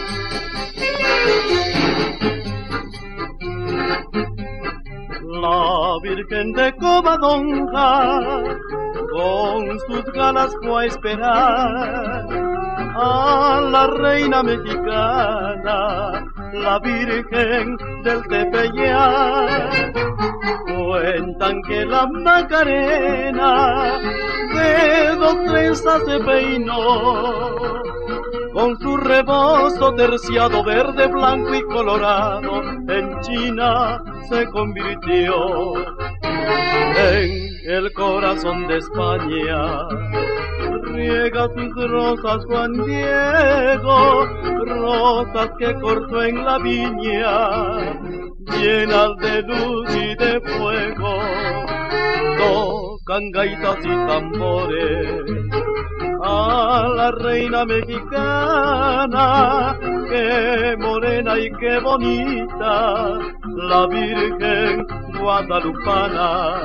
La Virgen de Covadonga con sus galas fue a esperar a la reina mexicana, la Virgen del Tepeyac. Cuentan que la Macarena de 2 trenzas se peinó, con su rebozo terciado verde, blanco y colorado, en China se convirtió en el corazón de España. Riega sus rosas Juan Diego, rosas que cortó en la viña, llenas de luz y de fuego, tocan gaitas y tambores a la reina mexicana, qué morena y qué bonita, la Virgen guadalupana.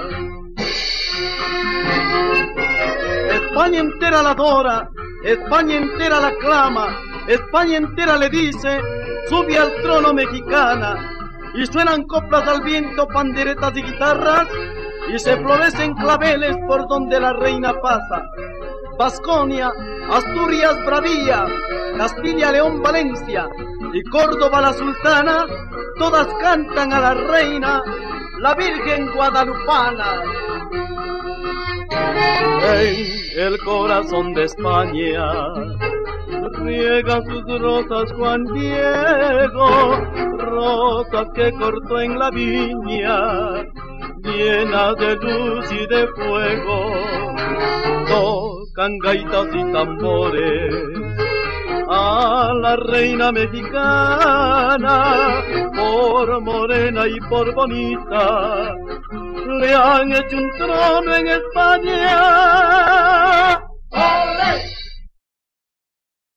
España entera la adora, España entera la clama, España entera le dice, sube al trono mexicana, y suenan coplas al viento, panderetas y guitarras, y se florecen claveles por donde la reina pasa. Vasconia, Asturias bravía, Castilla, León, Valencia y Córdoba la sultana, todas cantan a la reina, la Virgen guadalupana. En el corazón de España riega sus rosas Juan Diego, rosas que cortó en la viña, llenas de luz y de fuego, tocan gaitas y tambores a la reina mexicana, por morena y por bonita, le han hecho un trono en España.